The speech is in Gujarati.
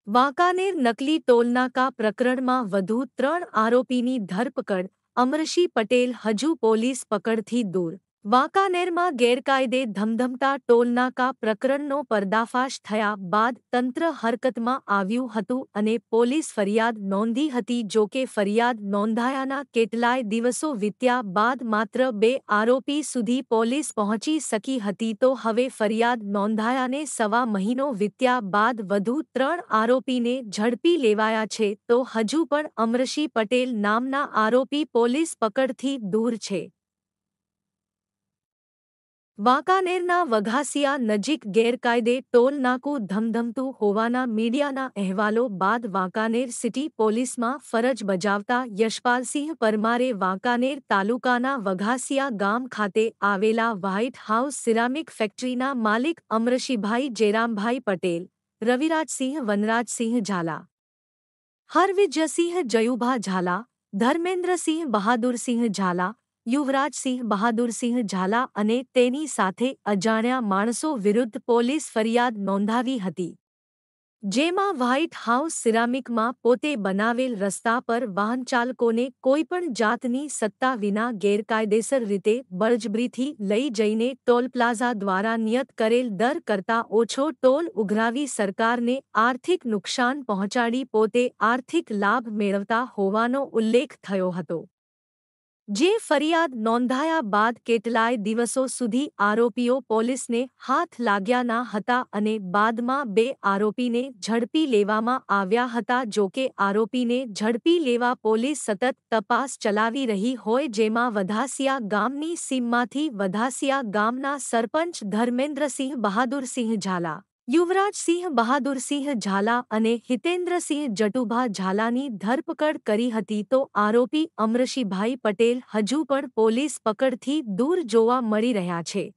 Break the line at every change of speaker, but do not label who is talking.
વાંકાનેર નકલી ટોલનાકા પ્રકરણમાં વધુ 3 આરોપીની ધરપકડ, અમરશી પટેલ હજુ પોલીસ પકડથી દૂર. વાંકાનેરમાં ગેરકાયદે ધમધમતા ટોલનાકા પ્રકરણનો પર્દાફાશ થયા બાદ તંત્ર હરકતમાં આવ્યું હતું અને પોલીસ ફરિયાદ નોંધી હતી. જોકે ફરિયાદ નોંધાયાના કેટલાય દિવસો વીત્યા બાદ માત્ર 2 આરોપી સુધી પોલીસ પહોંચી શકી હતી તો હવે ફરિયાદ નોંધાયાને સવા મહિનો વીત્યા બાદ વધુ 3 આરોપીને ઝડપી લેવાયા છે તો હજુ પણ અમરશી પટેલ નામના આરોપી પોલીસ પકડથી દૂર છે. વાંકાનેરના વઘાસિયા નજીક ગેરકાયદે ટોલ નાકું ધમધમતું હોવાના મીડિયાના અહેવાલો બાદ વાંકાનેર સિટી પોલીસમાં ફરજ બજાવતા યશપાલસિંહ પરમારે વાંકાનેર તાલુકાના વઘાસિયા ગામ ખાતે આવેલા વ્હાઇટ હાઉસ સિરામિક ફેક્ટરીના માલિક અમરશીભાઈ જેરામભાઈ પટેલ, રવિરાજસિંહ વનરાજસિંહ ઝાલા, હરવિજયસિંહ જયુભા ઝાલા, ધર્મેન્દ્રસિંહ બહાદુરસિંહ ઝાલા, યુવરાજસિંહ બહાદુરસિંહ ઝાલા અને તેની સાથે અજાણ્યા માણસો વિરુદ્ધ પોલીસ ફરિયાદ નોંધાવી હતી. જેમાં વ્હાઇટ હાઉસ સિરામિકમાં પોતે બનાવેલ રસ્તા પર વાહનચાલકોને કોઈપણ જાતની સત્તા વિના ગેરકાયદેસર રીતે બળજબરીથી લઈ જઈને ટોલ પ્લાઝા દ્વારા નિયત કરેલ દર કરતાં ઓછો ટોલ ઉઘરાવી સરકારને આર્થિક નુકસાન પહોંચાડી પોતે આર્થિક લાભ મેળવતા હોવાનો ઉલ્લેખ થયો હતો. જે ફરિયાદ નોંધાયા બાદ કેટલાય દિવસો સુધી આરોપીઓ પોલીસને હાથ લાગ્યા ન હતા અને બાદમાં 2 આરોપીને ઝડપી લેવામાં આવ્યા હતા. જોકે આરોપીને ઝડપી લેવા પોલીસ સતત તપાસ ચલાવી રહી હોય જેમાં વઘાસિયા ગામની સીમમાંથી વઘાસિયા ગામના સરપંચ ધર્મેન્દ્રસિંહ બહાદુરસિંહ ઝાલા, યુવરાજસિંહ બહાદુરસિંહ ઝાલા અને હિતેન્દ્રસિંહ જટુભા ઝાલાની ધરપકડ કરી હતી તો આરોપી અમરશીભાઈ પટેલ હજુ પણ પોલીસ પકડથી દૂર જોવા મળી રહ્યા છે.